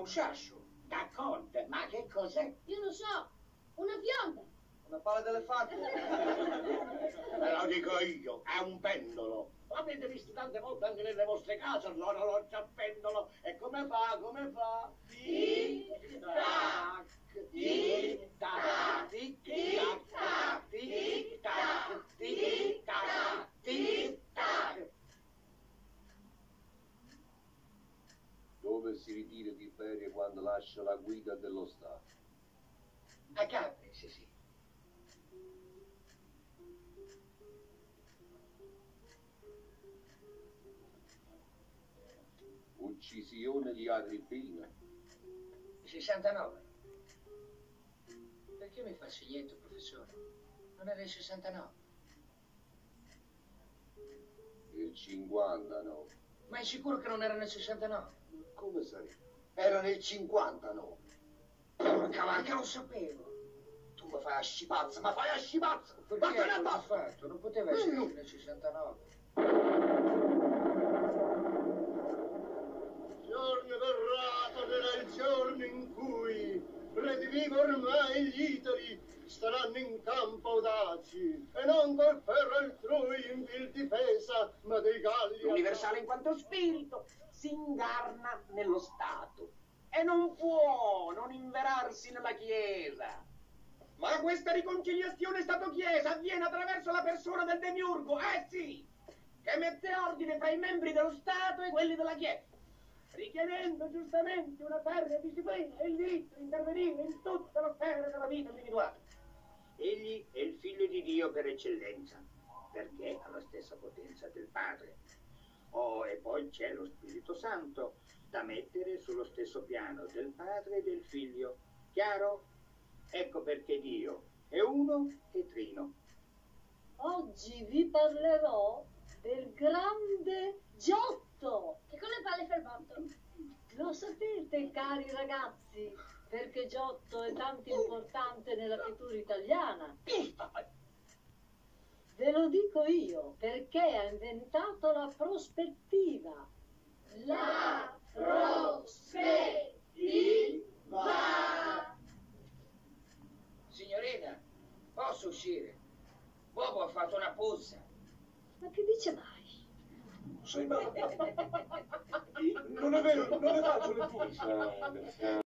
un sciascio. D'accordo, ma che cos'è? Io lo so, una fionda. Una palla d'elefante. Ve lo dico io, è un pendolo. L'avete visto tante volte anche nelle vostre case, l'orologio a pendolo. E come fa, come fa? Tic-tac, tic-tac, tic-tac, tic-tac, tic-tac, tic-tac. Dove si ritira di ferie quando lascia la guida dello Stato? A Capri, sì. Uccisione di Agrippina. 69. Perché mi fa il seglietto, professore? Non era il 69. Il 59. Ma è sicuro che non era nel 69? Come sarebbe? Era nel 59. Porca vacca, lo sapevo. Tu mi fai a scipazza, ma fai a scipazza! Perché Vattene a l'ha basta! fatto? Non poteva essere nel 69. Giorno verrà, sarà il giorno in cui redimivo ormai gli Itali staranno in campo audaci e non col ferro altrui in vil difesa, ma dei Galli. L'universale in quanto spirito si incarna nello Stato e non può non inverarsi nella Chiesa. Ma questa riconciliazione Stato-Chiesa avviene attraverso la persona del demiurgo, sì, che mette ordine fra i membri dello Stato e quelli della Chiesa, richiedendo giustamente una ferrea disciplina e il diritto di intervenire in tutte le sfere della vita individuale. Egli è il figlio di Dio per eccellenza, perché ha la stessa potenza del Padre. E poi c'è lo Spirito Santo da mettere sullo stesso piano del Padre e del Figlio. Chiaro? Ecco perché Dio è uno e trino. Oggi vi parlerò del grande Giotto. Che con le palle fa il botto. Lo sapete, cari ragazzi, perché Giotto è tanto importante nella pittura italiana? Ve lo dico io, perché ha inventato la prospettiva. La prospettiva. Signorina, posso uscire? Bobo ha fatto una puzza. Ma che dice mai? Sei bravo. Non è vero, non ne faccio le puzze.